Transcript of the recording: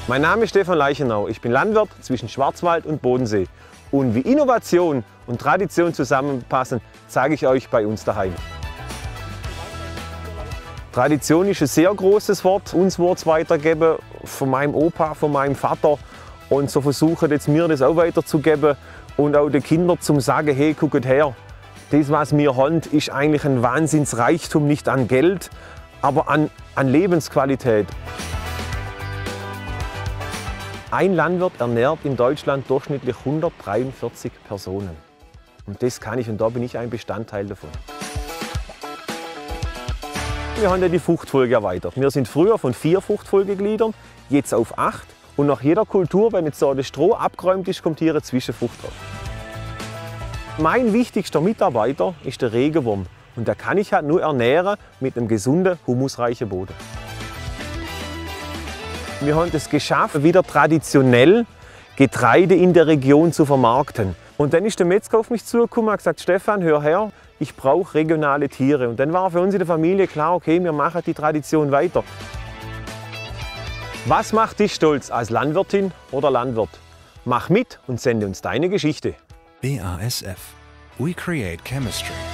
Mein Name ist Stefan Leichenau, ich bin Landwirt zwischen Schwarzwald und Bodensee. Und wie Innovation und Tradition zusammenpassen, zeige ich euch bei uns daheim. Tradition ist ein sehr großes Wort. Uns wurde es weitergegeben von meinem Opa, von meinem Vater. Und so versuchen jetzt wir das auch weiterzugeben und auch den Kindern zu sagen, hey, guckt her, das, was wir haben, ist eigentlich ein Wahnsinnsreichtum, nicht an Geld, aber an Lebensqualität. Ein Landwirt ernährt in Deutschland durchschnittlich 143 Personen. Und das kann ich, und da bin ich ein Bestandteil davon. Wir haben ja die Fruchtfolge erweitert. Wir sind früher von 4 Fruchtfolgegliedern, jetzt auf 8. Und nach jeder Kultur, wenn jetzt so das Stroh abgeräumt ist, kommt hier eine Zwischenfrucht drauf. Mein wichtigster Mitarbeiter ist der Regenwurm. Und der kann ich halt nur ernähren mit einem gesunden, humusreichen Boden. Wir haben es geschafft, wieder traditionell Getreide in der Region zu vermarkten. Und dann ist der Metzger auf mich zugekommen und hat gesagt, Stefan, hör her, ich brauche regionale Tiere. Und dann war für uns in der Familie klar, okay, wir machen die Tradition weiter. Was macht dich stolz als Landwirtin oder Landwirt? Mach mit und sende uns deine Geschichte. BASF. We create chemistry.